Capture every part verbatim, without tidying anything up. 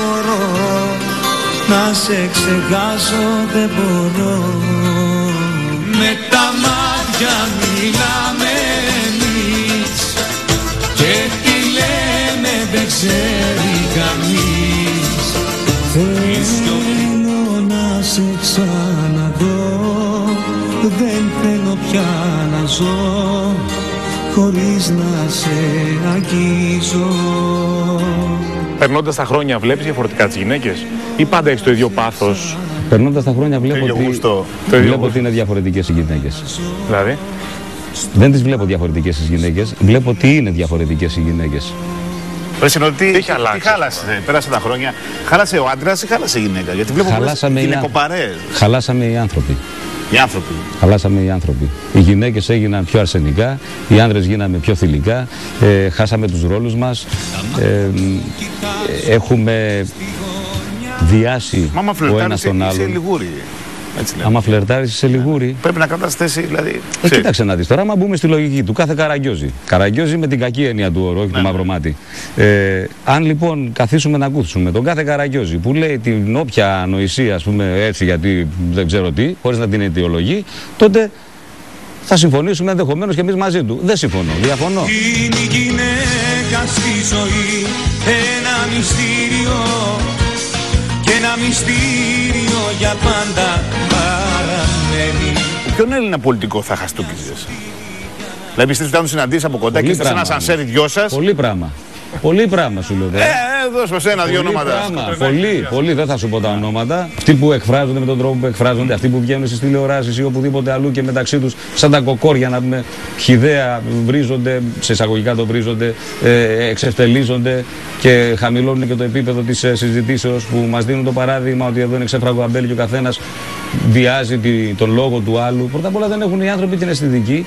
μπορώ, να σε ξεχάσω δεν μπορώ. Με τα μάτια μιλάμε εμείς και τι λέμε δεν ξέρει κανείς. Θέλω να σε ξαναδώ, δεν θέλω πια να ζω χωρίς να σε αγγίζω. Περνώντας τα χρόνια βλέπεις διαφορετικά τις γυναίκες ή πάντα έχεις το ίδιο πάθος? Περνώντας τα χρόνια βλέπω, ότι, γούστο, βλέπω ότι είναι διαφορετικές οι γυναίκες. Δηλαδή? Δεν τις βλέπω διαφορετικές τις γυναίκες, βλέπω ότι είναι διαφορετικές οι γυναίκες. Πρέπει να τι, έχει αλλάξει, τι χάλασε, πέρασαν τα χρόνια. Χάλασε ο άντρας ή χάλασε η γυναίκα? Γιατί βλέπω χαλάσαμε οι γυναικοπαρέες. Χαλάσαμε οι άνθρωποι. Οι άνθρωποι. Χαλάσαμε οι άνθρωποι. Οι γυναίκες έγιναν πιο αρσενικά, οι άνδρες γίναμε πιο θηλυκά, ε, χάσαμε τους ρόλους μας, ε, έχουμε διάσει ο ένας τον άλλον. Άμα φλερτάρεις σε λιγούρι. Πρέπει να κρατάς θέση, δηλαδή. Ε, κοίταξε να δεις τώρα, άμα μπούμε στη λογική του κάθε καραγκιόζη. Καραγκιόζη με την κακή έννοια του όρου, όχι ναι, το μαύρο μάτι. Ε, αν λοιπόν καθίσουμε να ακούσουμε τον κάθε καραγκιόζη που λέει την όποια ανοησία, ας πούμε έτσι, γιατί δεν ξέρω τι, χωρίς να την αιτιολογεί, τότε θα συμφωνήσουμε ενδεχομένως και εμείς μαζί του. Δεν συμφωνώ, διαφωνώ. Είναι η γυναίκα στη ζωή ένα μυστήριο και ένα μυστήριο για πάντα παραμένει. Ποιον Έλληνα πολιτικό θα χαστούκιζες? Δηλαδή πιστεύεις ότι θα συναντήσεις από κοντά και είστε σε ένα σανσέρι δυο σας? Πολύ πράγμα. Πολύ πράγμα σου λέω. Ε, δώσ' μας ένα-δύο ονόματα. Πολύ, πολύ, δεν θα σου πω τα ονόματα. Αυτοί που εκφράζονται με τον τρόπο που εκφράζονται, αυτοί που βγαίνουν στις τηλεοράσεις ή οπουδήποτε αλλού και μεταξύ τους, σαν τα κοκόρια να πούμε, χυδαία βρίζονται, σε εισαγωγικά το βρίζονται, ε, εξευτελίζονται και χαμηλώνουν και το επίπεδο της συζητήσεως που μας δίνουν το παράδειγμα ότι εδώ είναι ξέφραγο αμπέλι και ο καθένας βιάζει τον λόγο του άλλου. Πρώτα απ' όλα δεν έχουν οι άνθρωποι την αισθητική.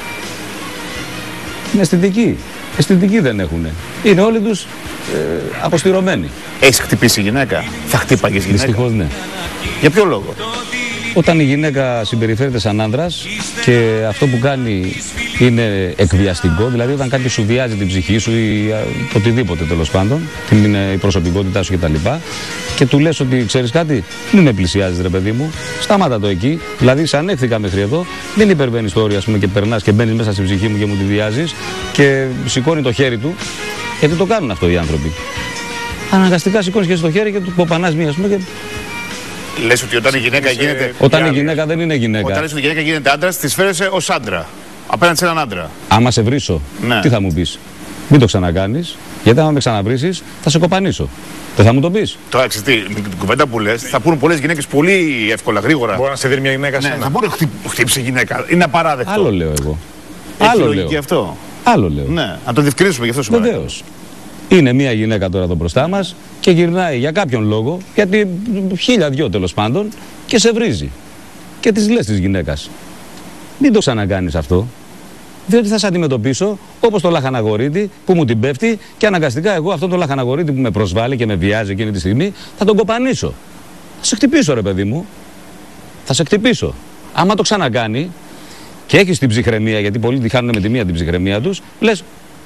Την αισθητική. Αισθητική δεν έχουν. Είναι όλοι τους ε, αποστηρωμένοι. Έχεις χτυπήσει γυναίκα? Θα χτύπαγες γυναίκα? Δυστυχώς ναι. Για ποιο λόγο? Όταν η γυναίκα συμπεριφέρεται σαν άνδρας και αυτό που κάνει είναι εκβιαστικό, δηλαδή όταν κάποιος σου βιάζει την ψυχή σου ή οτιδήποτε τέλος πάντων, την η προσωπικότητά σου κτλ. Και, και του λες ότι ξέρεις κάτι, μην με πλησιάζεις ρε παιδί μου, σταμάτα το εκεί. Δηλαδή, σε ανέχθηκα μέχρι εδώ, μην υπερβαίνεις το όριο, ας πούμε, και περνάς και μπαίνεις μέσα στην ψυχή μου και μου τη βιάζεις και σηκώνει το χέρι του, γιατί το κάνουν αυτό οι άνθρωποι. Αναγκαστικά σηκώνεις και στο χέρι και του κοπανάς μία, ας πούμε. Και... Λες ότι όταν η γυναίκα γίνεται. Όταν η γυναίκα δεν είναι γυναίκα. Όταν λες ότι η γυναίκα γίνεται άντρας, τη φέρεσαι ως άντρα. Απέναντι σε έναν άντρα. Άμα σε βρίσω, ναι, τι θα μου πεις? Μην το ξανακάνεις, γιατί άμα με ξαναβρίσεις θα σε κοπανίσω. Δεν θα μου το πεις? Τώρα ξέρεις τι, με την κουβέντα που λες, θα πούνε πολλές γυναίκες πολύ εύκολα, γρήγορα. Μπορεί να σε δει μια γυναίκα σε ναι, ένα. θα μπορεί να χτύψει γυναίκα. Είναι απαράδεκτο. Άλλο λέω εγώ. Έχει Άλλο λογική λέω. αυτό. Άλλο λέω. Ναι, να το διευκρινίσουμε γι' αυτό σου παρακαλώ. Βεβαίως. Είναι μια γυναίκα τώρα εδώ μπροστά μας και γυρνάει για κάποιον λόγο, γιατί χίλια δυο τέλος πάντων, και σε βρίζει. Και της λες της γυναίκας, μην το ξανακάνεις αυτό, διότι θα σε αντιμετωπίσω όπως το λαχαναγορίτη που μου την πέφτει και αναγκαστικά εγώ αυτόν τον λαχαναγορίτη που με προσβάλλει και με βιάζει εκείνη τη στιγμή θα τον κοπανίσω. Θα σε χτυπήσω ρε παιδί μου. Θα σε χτυπήσω. Άμα το ξανακάνει και έχεις την ψυχραιμία, γιατί πολλοί τη χάνουν με τη μία την ψυχραιμία τους, λες,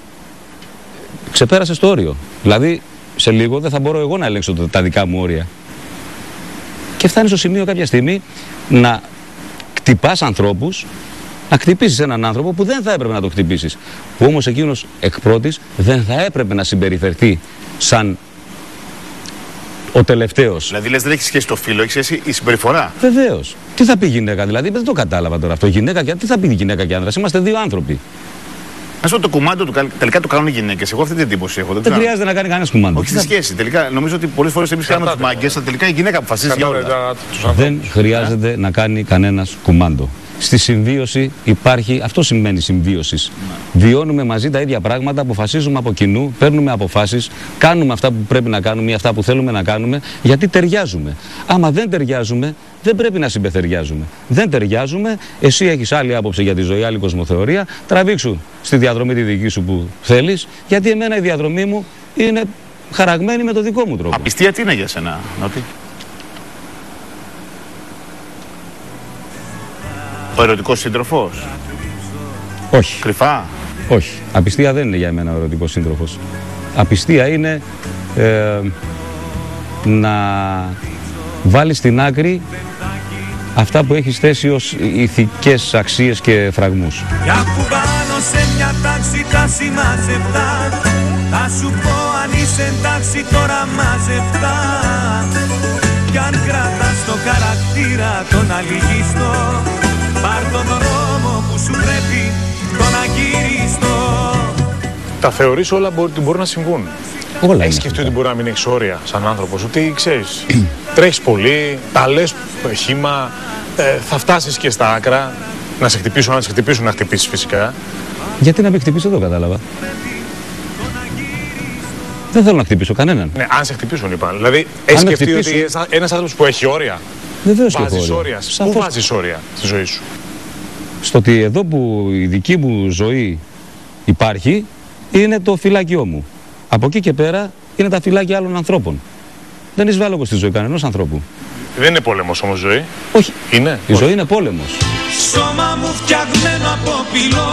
ξεπέρασες το όριο. Δηλαδή, σε λίγο δεν θα μπορώ εγώ να ελέγξω τα δικά μου όρια. Και φτάνει στο σημείο κάποια στιγμή να χτυπάς ανθρώπους, να χτυπήσεις έναν άνθρωπο που δεν θα έπρεπε να το χτυπήσεις. Που όμως εκείνος εκ πρώτης δεν θα έπρεπε να συμπεριφερθεί σαν ο τελευταίος. Δηλαδή, λες, δεν έχει σχέση το φύλο, έχει σχέση η συμπεριφορά. Βεβαίως. Τι θα πει η γυναίκα, δηλαδή, δεν το κατάλαβα τώρα αυτό. Γυναίκα, τι θα πει η γυναίκα και άνδρας? Είμαστε δύο άνθρωποι. Να σου το κουμάντο του τελικά το κάνουν οι γυναίκες. Εγώ αυτή την εντύπωση έχω. Δεν, δεν χρειάζεται να κάνει κανένα κουμάντο. Όχι στη σχέση. Τελικά νομίζω ότι πολλές φορές εμείς κάνουμε τους μάγκες, αλλά τελικά η γυναίκα αποφασίζει για όλα. Δεν χρειάζεται να κάνει κανένας κουμάντο. Στη συμβίωση υπάρχει, αυτό σημαίνει συμβίωση. Ναι. Βιώνουμε μαζί τα ίδια πράγματα, αποφασίζουμε από κοινού, παίρνουμε αποφάσεις, κάνουμε αυτά που πρέπει να κάνουμε ή αυτά που θέλουμε να κάνουμε, γιατί ταιριάζουμε. Άμα δεν ταιριάζουμε, δεν πρέπει να συμπεθεριάζουμε. Δεν ταιριάζουμε, εσύ έχεις άλλη άποψη για τη ζωή, άλλη κοσμοθεωρία, τραβήξου στη διαδρομή τη δική σου που θέλεις, γιατί εμένα η διαδρομή μου είναι χαραγμένη με το δικό μου τρόπο. Απιστία τι είναι για σένα, Νότι? Ο ερωτικός σύντροφος? Όχι. Κρυφά? Όχι. Απιστία δεν είναι για μένα ο ερωτικός σύντροφος. Απιστία είναι ε, να βάλεις στην άκρη αυτά που έχεις θέσει ως ηθικές αξίες και φραγμούς. Κι αφού πάνω σε μια τάξη τα συμμαζευτά, θα σου πω αν είσαι εντάξει τώρα μαζευτά. Κι αν κρατάς το χαρακτήρα τον αλυγιστό, πάρ' τον δρόμο που σου πρέπει τον αγύριστο. Τα θεωρείς όλα ότι μπορούν να συμβούν? Όλα Έχεις σκεφτεί ότι μπορεί να μην έχεις όρια σαν άνθρωπος? Ότι ξέρεις, τρέχεις πολύ, τα λες χύμα, ε, θα φτάσεις και στα άκρα, να σε χτυπήσουν, να σε χτυπήσουν, να χτυπήσεις φυσικά. Γιατί να με χτυπήσω, εδώ κατάλαβα. Δεν θέλω να χτυπήσω κανέναν. Ναι, αν σε χτυπήσουν είπα. Δηλαδή, έχεις σκεφτεί χτυπήσουν... ότι είσαι ένας άνθρωπος που έχει όρια? Βεβαίως και βάζεις έχω όρια. Σαφώς. Πού βάζεις όρια στη ζωή σου? Στο ότι εδώ που η δική μου ζωή υπάρχει, είναι το φυλάκιό μου. Από εκεί και πέρα είναι τα φυλάκια άλλων ανθρώπων. Δεν εισβάλλω εγώ στη ζωή κανενός ανθρώπου. Δεν είναι πόλεμος όμως ζωή. Όχι. Είναι. Η ζωή είναι πόλεμος. Σώμα μου φτιαγμένο από πυλό,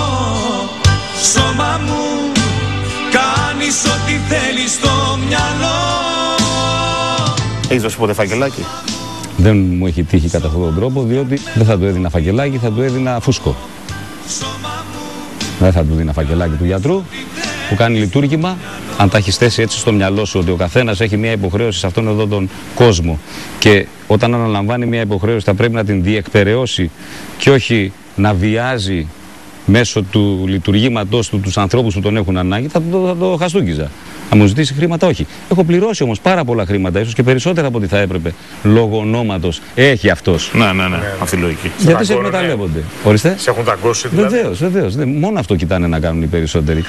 σώμα μου κάνεις ό,τι θέλεις στο μυαλό. Έχεις δώσει ποτέ φακελάκι? Δεν μου έχει τύχει κατά αυτόν τον τρόπο, διότι δεν θα του έδινα φακελάκι, θα του έδινα φούσκο. Δεν θα του έδινα φακελάκι του γιατρού που κάνει λειτουργήμα. Αν τα έχεις θέσει έτσι στο μυαλό σου ότι ο καθένας έχει μια υποχρέωση σε αυτόν εδώ τον κόσμο και όταν αναλαμβάνει μια υποχρέωση θα πρέπει να την διεκπεραιώσει και όχι να βιάζει μέσω του λειτουργήματός του τους ανθρώπους που τον έχουν ανάγκη, θα το, θα το χαστούκιζα. Να μου ζητήσει χρήματα, όχι. Έχω πληρώσει όμως πάρα πολλά χρήματα, ίσως και περισσότερα από ό,τι θα έπρεπε, λόγω ονόματος. Έχει αυτός. Ναι, ναι, ναι, αυτή η λογική. Γιατί σε εκμεταλλεύονται? Ορίστε. Σε έχουν ταγκώσει δηλαδή? Βεβαίως, βεβαίως. Μόνο αυτό κοιτάνε να κάνουν οι περισσότεροι.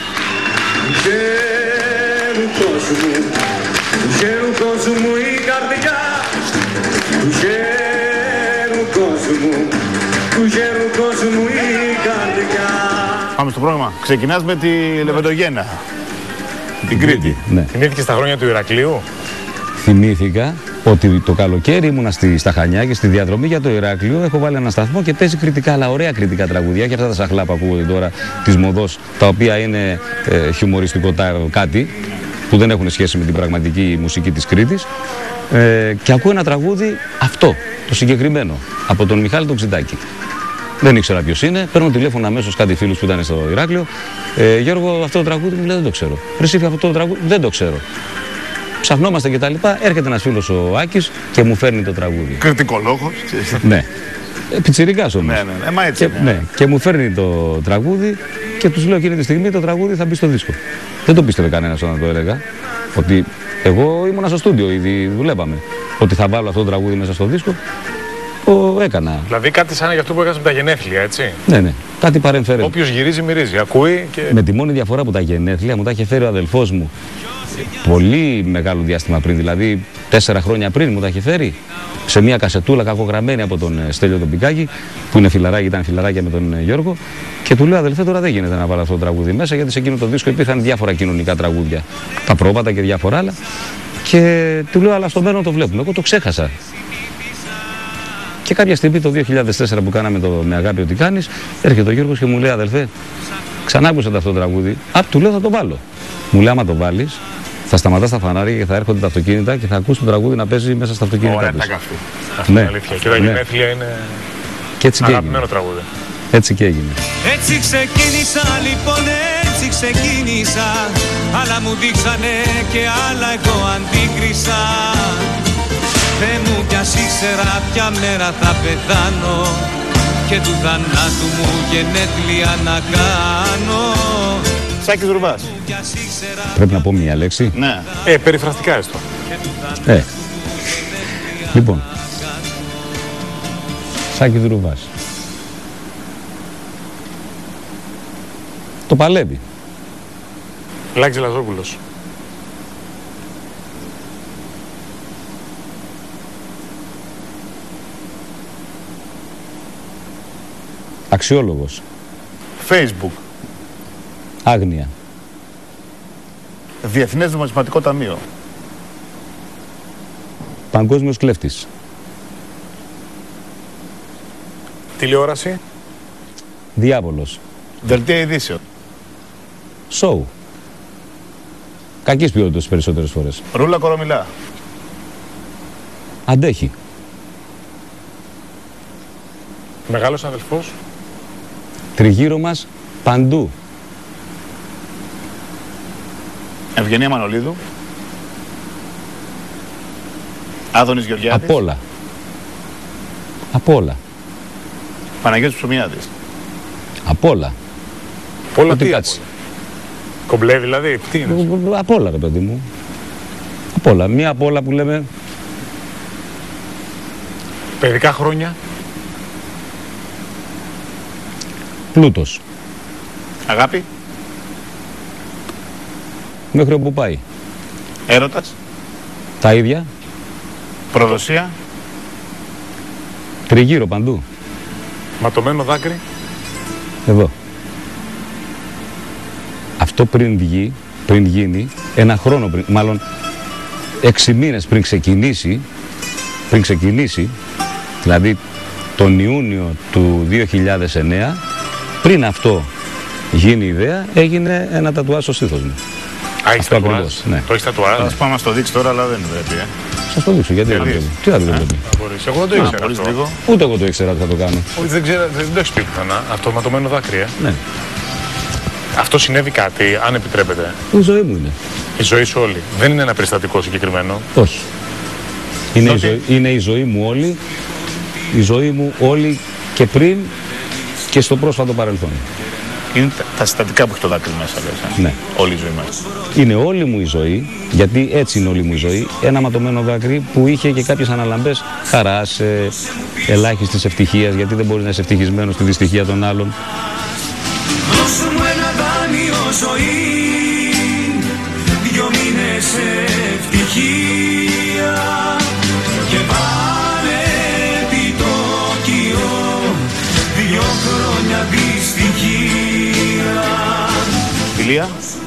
Γέρου κόσμου, γέρου κόσμου η καρδιά, γέρου κόσμου, γέρου κόσμου η καρδιά. Πάμε στο πρόγραμμα. Ξεκινάς με τη Λεβεντογένα. Την Κρήτη. Ναι. Θυμήθηκες τα χρόνια του Ηρακλείου? Θυμήθηκα ότι το καλοκαίρι ήμουνα στη, στα Χανιά και στη διαδρομή για το Ηράκλειο. Έχω βάλει ένα σταθμό και παίζει κριτικά, αλλά ωραία κριτικά τραγουδιά. Και αυτά τα σαχλά που ακούγονται τώρα της μοδός, τα οποία είναι ε, χιουμοριστικό κάτι που δεν έχουν σχέση με την πραγματική μουσική της Κρήτης. Ε, και ακούω ένα τραγούδι αυτό, το συγκεκριμένο, από τον Μιχάλη τον Ξητάκη. Δεν ήξερα ποιος είναι. Παίρνω τηλέφωνο αμέσως κάτι φίλους που ήταν στο Ηράκλειο. Ε, Γιώργο, αυτό το τραγούδι μου λέει δεν το ξέρω. Ρεσίφη, αυτό το τραγούδι δεν το ξέρω. Ψαχνόμαστε και τα λοιπά. Έρχεται ένας φίλος ο Άκης και μου φέρνει το τραγούδι. Κριτικολόγος. Ναι. Ε, πιτσιρικάς όμως. Ναι, ναι, ναι. Μα έτσι. Και, ναι. Και μου φέρνει το τραγούδι και τους λέω εκείνη τη στιγμή το τραγούδι θα μπει στο δίσκο. Δεν το πίστευε κανένας όταν το έλεγα. Ότι εγώ ήμουνα στο στούντιο, ήδη δουλεύαμε. Ότι θα βάλω αυτό το τραγούδι μέσα στο δίσκο. Το έκανα. Δηλαδή κάτι σαν για αυτό που έκανες με τα γενέθλια, έτσι. Ναι, ναι. Κάτι παρεμφέρει. Όποιος γυρίζει, μυρίζει. Ακούει και. Με τη μόνη διαφορά που τα γενέθλια μου τα είχε φέρει ο αδελφός μου πολύ μεγάλο διάστημα πριν, δηλαδή τέσσερα χρόνια πριν μου τα είχε φέρει σε μια κασετούλα κακογραμμένη από τον Στέλιο τον Πικάκη, που είναι φιλαράκι, ήταν φιλαράκια με τον Γιώργο. Και του λέω, αδελφέ, τώρα δεν γίνεται να βάλω αυτό το τραγούδι μέσα, γιατί σε εκείνο το δίσκο υπήρχαν διάφορα κοινωνικά τραγούδια. Τα πρόβατα και διάφορα άλλα. Και του λέω, αλλά στο μέλλον το βλέπουμε. Εγώ το ξέχασα. Και κάποια στιγμή το δύο χιλιάδες τέσσερα που κάναμε το Με Αγάπη Ό,τι Κάνεις, έρχεται ο Γιώργος και μου λέει, αδελφέ, ξανά άκουσα αυτό το τραγούδι. Α, του λέω, θα το βάλω. Μου λέει, άμα το βάλεις, θα σταματάς τα φανάρια και θα έρχονται τα αυτοκίνητα και θα ακούς το τραγούδι να παίζει μέσα στα αυτοκίνητα. Ωραία, τους. τα καυτή. Αυτό Ναι. είναι αλήθεια. Και τα Ναι. γενέθλια είναι Και έτσι και αγαπημένο έγινε. τραγούδι. Έτσι και έγινε. Έτσι ξεκίνησα λοιπόν, έτσι ξεκίνησα. Άλλα μου δείξανε και άλλα εγώ αντίκρισα. Θεέ μου κι ας ήξερα ποια μέρα θα πεθάνω και του θανάτου μου γενέθλια να κάνω. Σάκης Ρουβάς. Πρέπει να πω μια λέξη. Ναι. Ε, περιφραστικά έστω. Ε. Λοιπόν. Σάκης Ρουβάς. Το παλεύει. Λάκης Λαζόπουλος. Αξιόλογος. Facebook. Άγνοια. Διεθνές Νομισματικό Ταμείο. Παγκόσμιος κλέφτης. Τηλεόραση. Διάβολος. Δελτία ειδήσεων. Σοου. Κακής ποιότητας τις περισσότερες φορές. Ρούλα Κορομιλά. Αντέχει. Μεγάλος αδελφός. Τριγύρω μας παντού. Ευγενία Μανολίδου. Άδωνης Γεωργιάδης. Απ' όλα. Απ' όλα. Παναγιώτης Ψωμιάδης. Απ' όλα. Πολλά Ό,τι τι κάτσει. απ' όλα. Κομπλέ δηλαδή, τι είναι. Απ' όλα, ρε παιδί μου. Απ' όλα. Μία απ' όλα που λέμε. Παιδικά χρόνια. Πλούτος. Αγάπη. Μέχρι όπου πάει. Έρωτας. Τα ίδια. Προδοσία. Τριγύρω παντού. Ματωμένο δάκρυ. Εδώ. Αυτό πριν βγει, πριν γίνει, ένα χρόνο πριν, μάλλον έξι μήνες πριν ξεκινήσει, πριν ξεκινήσει, δηλαδή τον Ιούνιο του δύο χιλιάδες εννέα, πριν αυτό γίνει η ιδέα, έγινε ένα τατουάζ στο στήθος μου. Α, έχεις τατουάζ. ακριβώς, ναι. Το έχεις τατουάζ. Θα πάμε να στο δείξει τώρα, αλλά δεν πρέπει. Ε. Σας το δείξω, γιατί δεν το Γιατί? βλέπει. Τι θα το βλέπει. Θα μπορείς. Εγώ δεν το ήξερα Μπορείς αυτό. λίγο. Ούτε εγώ το ήξερα ότι θα το κάνω. Όχι, δεν ξέρω, δεν το έχεις πει πουθενά. Αυτό ματωμένο δάκρυ, ε. Ναι. Αυτό συνέβη κάτι, αν επιτρέπετε. Η ζωή μου είναι. Η ζωή σου όλη. Δεν είναι ένα περιστατικό συγκεκριμένο. Όχι. Είναι η, Τότε- ζωή, είναι η ζωή μου όλη, η ζωή μου όλη και πριν και στο πρόσφατο παρελθόν. Είναι τα- τα συστατικά που έχει το δάκρυ μέσα, λες. Ε. Ναι. Όλη η ζωή μας. Είναι όλη μου η ζωή, γιατί έτσι είναι όλη μου η ζωή, ένα ματωμένο δάκρυ που είχε και κάποιες αναλαμπές χαράς, ε, ελάχιστης ευτυχίας, γιατί δεν μπορείς να είσαι ευτυχισμένος στη δυστυχία των άλλων. Δώσ' μου ένα δάνειο ζωή, δυο μήνες ευτυχία και βάλε επιτόκιο, δυο χρόνια δυστυχία. Φιλία.